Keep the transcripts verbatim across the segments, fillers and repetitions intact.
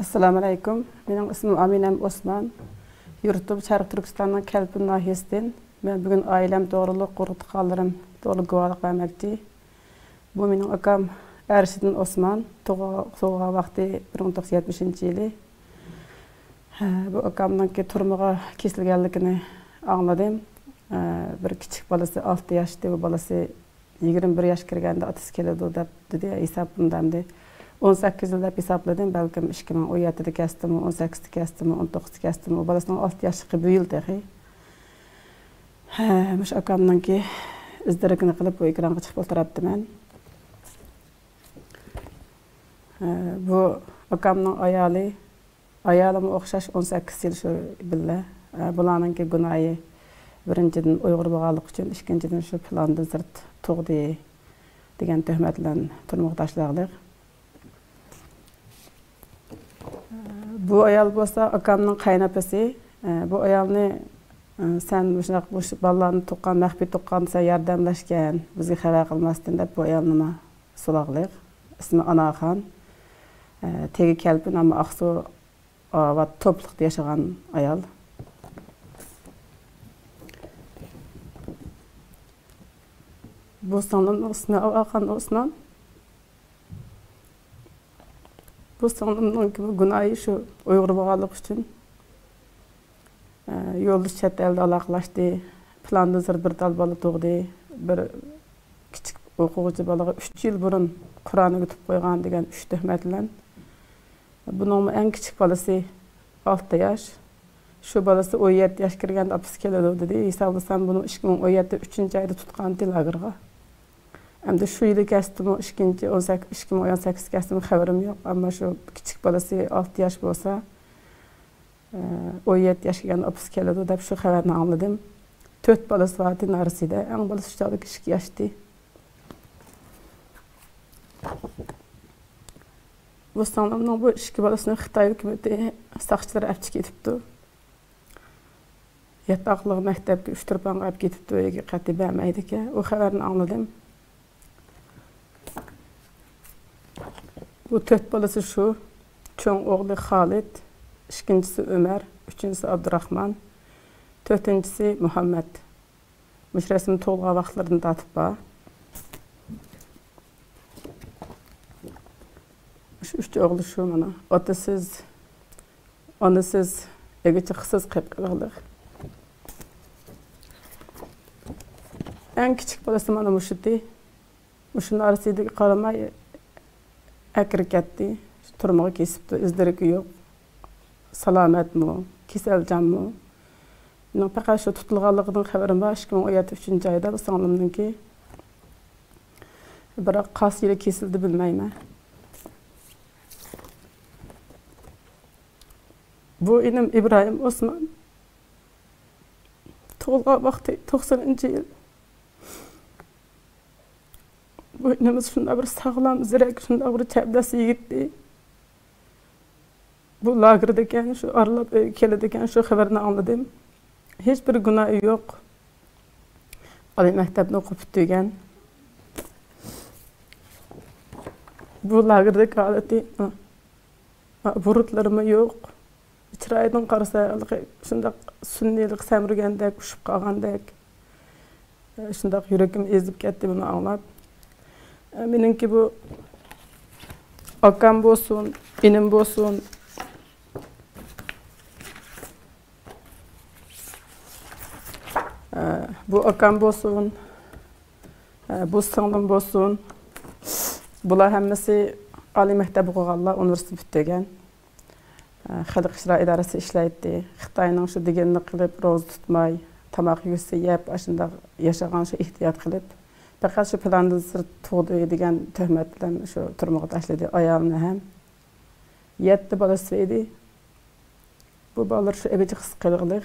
Assalamu alaikum. Benim ismim Aminem Osman. Yurtum Şarkı Türkistan'ın Kelpin nahiyesinden. Ben bugün ailem doğruluk, kurutkallarım doğruluk guvalık vermekti. Bu benim akam Erşidin Osman. Soğuğa vakti bir bin dokuz yüz yetmişinci yılı. Bu akamdan ki turmuğa kesilgenlikini anladım. Bir küçük balası altı yaşta, bu balası yigirma bir yaş kirgende atıs keledi dedi. Hesabımdamdı. on sakkiz yılda hesapladım. Belki ikki ming o'n yettida kestim, on sakkizda kestim, on to'qqizda kestim. O balasının altı yaşlığı bu yıl dahi. Müş akamdan ki izdirakini qilib bu ekranga chiqib o'tiribdi men. Bu akamning ayoli, ayolim o'xshash on sakkiz yil shu billa. Bularninki gunohi birinchidan Uyg'ur bo'lganlik uchun, ikkinchidan shu planda zirt tug'di degan tuhmat bilan turmuqdoshlarlik. Bu ayol bo'lsa akamning qaynopasi. Bu ayolni sen shunaqa bu bolalarni tuqqan, maxfiy tuqqan sen yordamlashgan, bizga xabar qilmasdan deb bu ayol nima sulaqliq. İsmi Anaxon. Tegi kelpin ama Aqsu va to'pliqda yashagan ayol. Bu sonun ismi Anaxon Osman. Bu sonunun gibi günahı şu Uyghur bağlılık için yolda chet elde alaqlaşdı. Planda zır bir dal balı doğdu. Bir küçük o'quvchi balaga uch yil burun Qur'onni yutib qo'ygan degan uch tuhmat bilan. Bunun en küçük balası olti yaş. Şu balası o'n yetti yaş kirganda apis keladi dedi. Hisoblasam bunu ikki ming o'n yetti uchinchi oyda tutgan lagerga. Hem de şu yılı kestim, ikkinchi ikki ming o'n sakkiz kestim, xabarim yo'q. Ama şu küçük balası olti yaş bo'lsa, o'n yetti yaş kirganda apis keladi deb shu xabarni anladım. to'rt balası vardı narisida, eng balası shu chog'da ikki yoshda. Bu sanamның bu ikki balasını Xitoy hukumati saqchilar olib ketibdi. Yataqliq maktabga uch turpan olib ketibdi, uyga qaytib bermaydi ekan. O xabarni anladım. Bu to'rt balası şu, cho'ng o'g'li Xolid, ikkinchisi Ömer, uchinchisi Abdurahmon, to'rtinchisi Muhammad. Mush rasmni to'lg'an vaqtlarini tatib bor. Üç oğlu şu mana. Otasız, anasız, egiçi qısız qıpqırıqlıq. En küçük balası mana muşudi. Muşunun arasıydı qaramay akirib ketdi. Turmağı kesibdi, izdiriki yo'q. Salamatmi, kasaljanmi? Mening faqat shu tutilganligidan xabarim bor. ikki ming o'n yetti uchinchi oyda bu singlimninki. Biroq qaysi yili kesildi bilmayman. Bu inim İbrahim Osman. Tug'ilgan vaqti to'qsoninchi yil. Bu inimiz shunday bir sog'lom, zirak, shunday bir chabdas yigitdi. Bu lagerda ekan, shu aralab keladi ekan, shu xabarni anladim. Hech bir gunohi yo'q. Oliy maktabni o'qib tugagan. Bu lagerda holati, burutlarimi yo'q. Chiroyidan qarasa, shunday sunniylik samirgandek, ushib qolgandek. Shunday yuragim ezib ketdi buni anglab. Meningki bu akam bo'lsin, inim bo'lsin. Bu akam bo'lsin. Bu singlim bo'lsin. Bular hammasi oliy maktab o'qiganlar, universitet bitirgan. Xalq ishlar idorasi ishlaydi. Xitoyning shu deganini qilib, ro'za tutmay, tomoq yesa yeb, shunda yashagan shu ehtiyot qilib, faqat shu planda tug'di degan tuhmat bilan shu turmuqqa tashladi ayolni ham. yetti bolasi edi. Bu bolalar shu ebichi his qilg'iliq.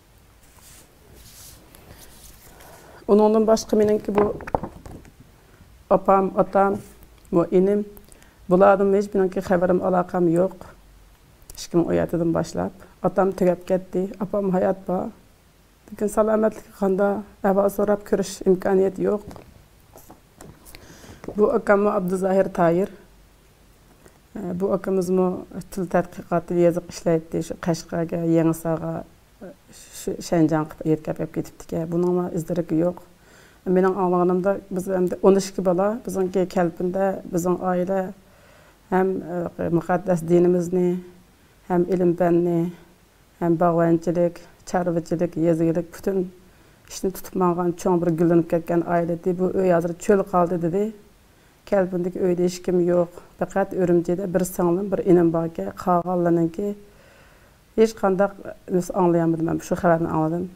Onundan boshqa meningki bu opam, otam, bu inim. Bulardan hech meningki xabarim, aloqam yo'q. ikki ming o'n yettidan boshlab otam tugab ketdi, opam hayot bor. Lekin salomatlik qanda ahvol so'rab ko'rish imkoniyati yo'q. Bu akam Abduzahir Tayir. Bu akımızmı til tədqiqatı yazıq işləydi. Şu Qashqarga, Yangisaga, Şənjanqa yetkəpib getibdik. Bunun izdiriki yox. Mening anlağanımda biz endi on ikki bala, bizimki Kelpində, bizim ailə hem müqəddəs dinimizni, hem ilim-fənni, hem bağvançilik, çarvıçilik, yazıcılık bütün işini tutup mağan çoğun bir gülünüp ketken ailedi. Bu öy hazır çöl kaldı dedi. Kelpindeki öyde hiç kim yok. Fakat Örümce'de bir sığınım, bir inim var ki, Qağalının ki, hiç kandak anlayamadım ben. Şu haberini anladım.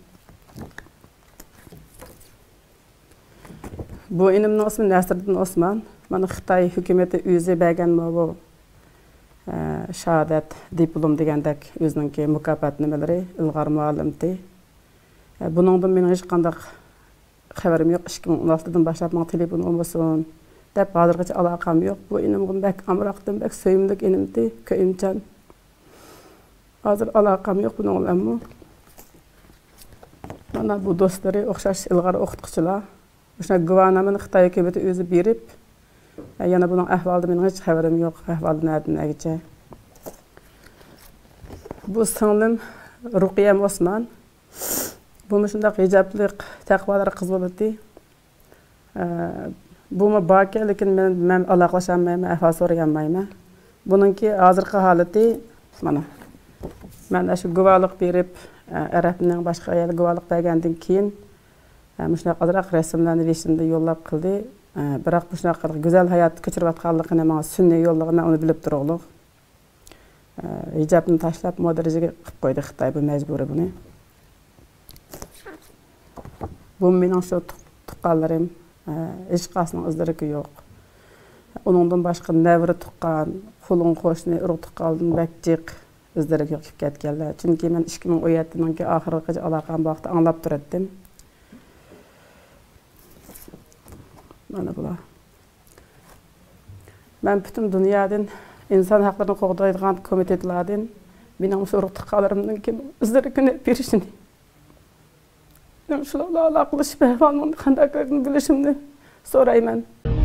Bu inimin ismi Nasriddin Osman. Bana Xitay hükümeti özü bəgən bu şahadat diplom degandek özününki mükafat nimeleri ilgar muallimdi. Bunundan benim hiç kandak haberim yok. iki bin on altıdan başlap bana telefon olmasın. Dep hazırgacha alakam yok. Bu inimim bek amraqdım, bek söyümlük inimdi, köyümcan. Hazır alakam yok bununla ama. Bana bu dostları oxşaş ilgar oxutquchilar. Şuna güvanamın Xitay hükümeti özü berip, yana bunun ahvalda benim hiç haberim yok. Ahvalda nereden negice. Bu singlim Ruqiyam Osman. Bu şundaq hijablik, taqvalar qız boladi. Bu mu baki, lekin men men alaqlaşanmayman, ahval so'raganmayman. Bununki hozirgi holati mana. Men shu guvohlik berib, Arabning boshqa ayol guvohlik bergandan keyin shunaqa azroq rasmlarni resimda yo'llab qildi. Biroq bu shunaqa go'zal hayot kechirayotganligini menga sunniy yo'lligini uni bilib turiblik. Hijabni tashlab modarajaga qilib qo'ydi Xitoy, bu majburiy buni. Bu mening shu tuqqanlarim, hech qaysining izdiriki yo'q. Onundan boshqa navri tuqqan, qulun qo'shni, urug' tuqqandan bakjiq izdiriki yo'q kelib ketganlar. Chunki men ikki ming o'n yettining oxirigacha aloqam vaqti anglab turardim. Mana bular. Ben bütün dünyadan insan haklarını qo'g'daydigan komitetlardan mening urug' tuqqanlarimdan kim izdirikini berishini. Ben şularla aloqalashib ahvolni qanday qilishimni so'rayman.